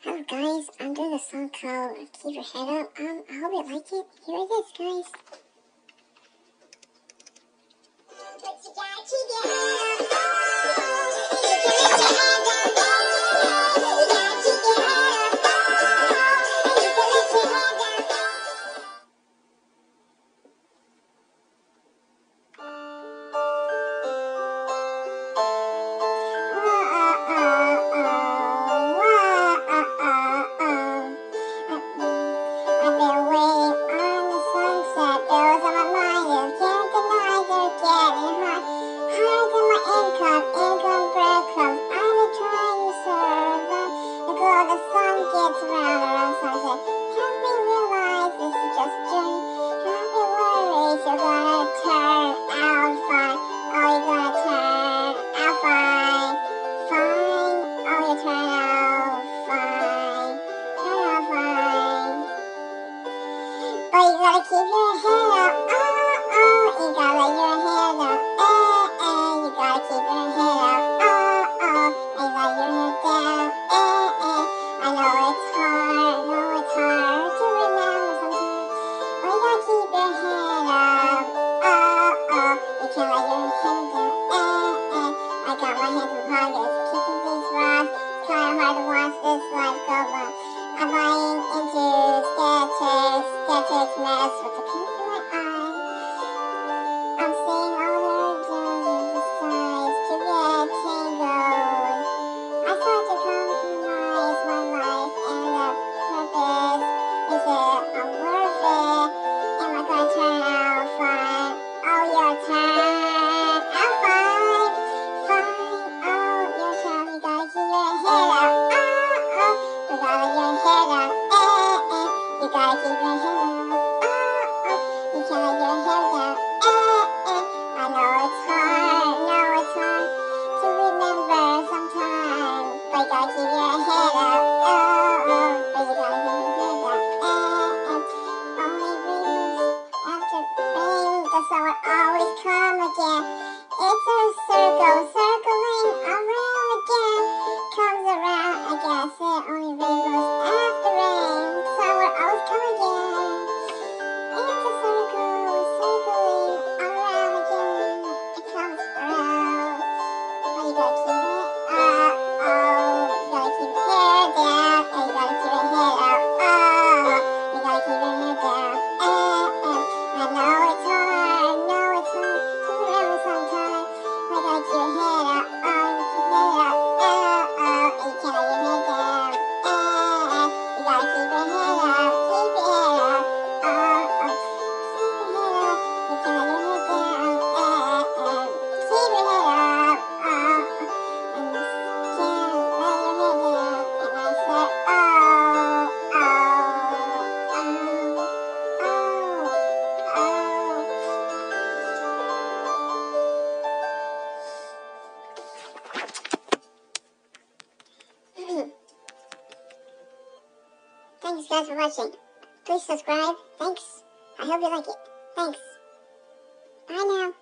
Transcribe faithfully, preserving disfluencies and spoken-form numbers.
Hello guys, I'm doing a song called Keep Your Head Up. Um, I hope you like it. Here it is, guys. But you gotta keep your head up. Oh, you can let your head down. Oh, you gotta keep your head up. Oh, you can let your head down. I've been waiting on the sunset. Bills on my mind, you can't deny they're getting hot. Higher than my income, income breadcrumbs. I've been trying to serve them. The glow of the sun gets round around sunset. Help me realize this is just a journey. Don't be worried, you're gonna turn out fine. Oh, you're gonna turn out fine. Fine. Oh, you turn out fine. Turn out fine. But you gotta keep your head up, oh, oh, you gotta let your head up, eh, eh, you gotta keep your head up, oh, oh, and let your head down, eh, eh, I know it's hard, I know it's hard to remember sometimes, but you gotta keep your head up, oh, oh, you can't let your head down, eh, eh, I got my hands in pockets, kicking these rocks, it's kinda hard to watch this life go by. I'm buying into statics, statics mess with the pins in my eye. I'm seeing all their gems decides to get tangled. I start to compromise my life and the purpose. Is it I'm worth it? Am I gonna turn out fine? Oh, your turn out fine. Fine, oh, your turn. You gotta keep your head up. Oh, oh, you gotta your head up. Eh, eh. You gotta keep your head up. Oh, oh, you can't let your head down. Eh, eh. I know it's hard, know it's hard to remember sometimes. But you gotta keep your head up. Oh, oh, but you gotta keep your head up. Eh, eh. Only rings after rain, the summer always come again. It's a circle, circling around again. Comes around, I guess it only rainbows after rain. Summer always come again. It's a circle, circling around again. It comes around. But you gotta keep it up, oh. You gotta keep your hair down, and you gotta keep your head up, oh. You gotta keep your head down, eh, eh. I know it's hard, know it's hard to remember sometimes. But you gotta keep your head up, oh. You keep your head up, oh, oh. And you can't let your head down, eh, eh. You gotta keep your head up, keep your head up, oh, oh. Keep your head up, you can't let your head down, eh, eh. Keep your head up, oh, oh. And you can't let your head down. And I said, oh, oh, oh, oh, oh. Thanks guys for watching. Please subscribe. Thanks. I hope you like it. Thanks. Bye now.